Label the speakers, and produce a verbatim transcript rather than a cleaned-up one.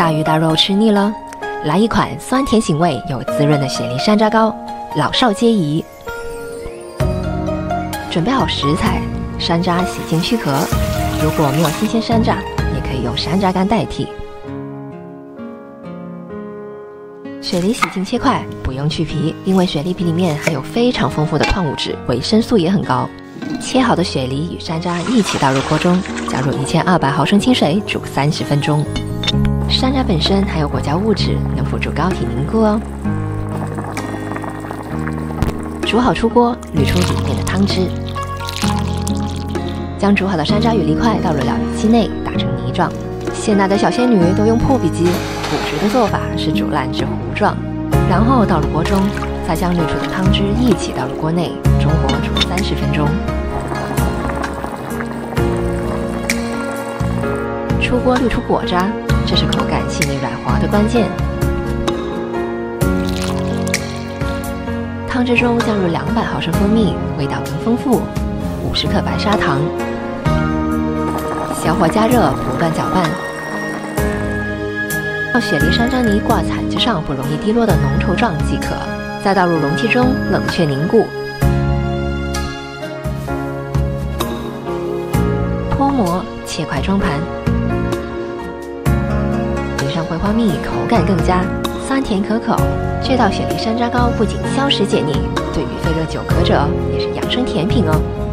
Speaker 1: 大鱼大肉吃腻了，来一款酸甜醒味又滋润的雪梨山楂糕，老少皆宜。准备好食材，山楂洗净去壳，如果没有新鲜山楂，也可以用山楂干代替。雪梨洗净切块，不用去皮，因为雪梨皮里面含有非常丰富的矿物质，维生素也很高。切好的雪梨与山楂一起倒入锅中，加入一千二百毫升清水煮三十分钟。山楂本身含有果胶物质，能辅助膏体凝固哦。煮好出锅，滤出里面的汤汁，将煮好的山楂与梨块倒入料理器内，打成泥状。现代的小仙女都用破壁机，古时的做法是煮烂至糊状，然后倒入锅中，再将滤出的汤汁一起倒入锅内，中火煮三十分钟。出锅滤出果渣，这是口感细腻软滑的关键。汤汁中降入两百毫升蜂蜜，味道更丰富。五十克白砂糖，小火加热，不断搅拌，到雪梨山楂泥挂铲子上不容易滴落的浓稠状即可。再倒入容器中冷却凝固，脱模切块装盘。淋上桂花蜜，口感更佳，酸甜可口。这道雪梨山楂糕不仅消食解腻，对于肺热久咳者也是养生甜品哦。